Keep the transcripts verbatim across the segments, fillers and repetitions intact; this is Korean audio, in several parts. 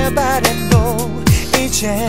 얼마나 바래도 이제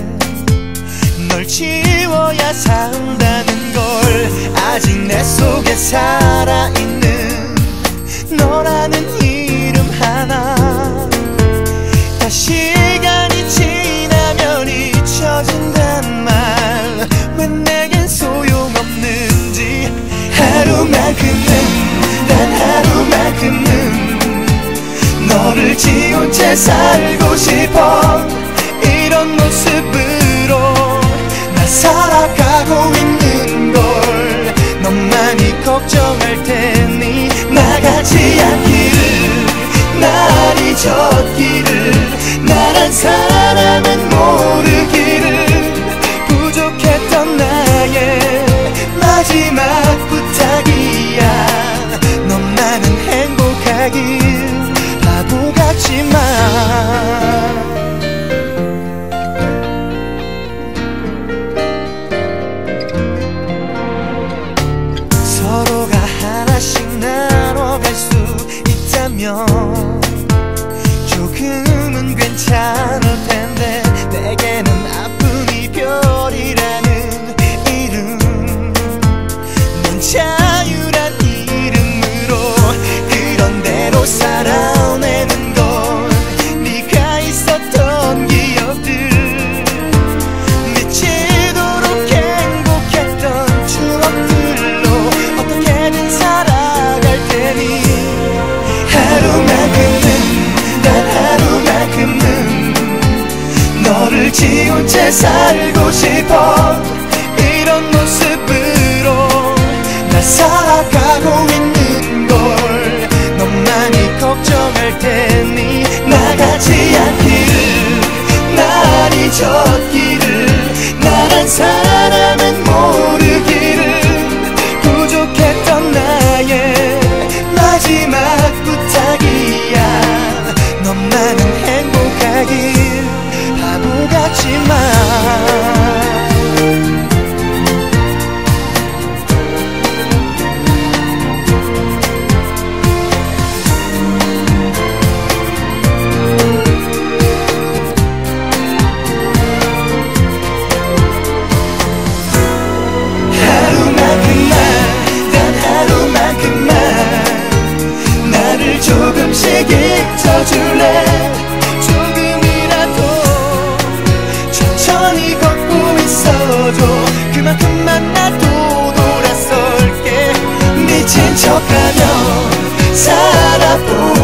널 지워야 산다는 걸. 아직 내 속에 살아있는 너라는 이름 하나, 다 시간이 지나면 잊혀진단 말. 왜 내겐 소용없는지. 하루만큼은, 단 하루만큼은 너를 지운 채 살고 싶어. 이런 모습으로 나 살아가고 있는 걸. 너만이 걱정할 테니 나가지 않기를, 날 잊었기를, 나란 사람은 모르기를. 부족했던 나의 마지막 부탁이야. 너만은 행복하길 바보 같지만. 서로가 하나씩 나눠갈 수 있다면 조금은 괜찮을 텐데. 내게는 아픈 이별이라는 이름, 넌 자유란 이름으로 그런 대로 살아내는 건 네가 있었던 기억들. 미치도록 행복했던 추억들로 어떻게든 살아갈 테니. 하루만큼은, 단 하루만큼은 너를 지운 채 살고 싶어. 이런 모습으로 나 살아가고 있는 걸. 너만이 걱정할 테니 나가지 않기를, 날 잊었기를, 나란 사람은 모르기를. 부족했던 나의 마지막 부탁이야. 너만은 행복하길 바보 같지만. 조금씩 잊어줄래. 조금이라도 천천히 걷고 있어줘. 그만큼만 나도 돌아설게. 미친 척하며 살아보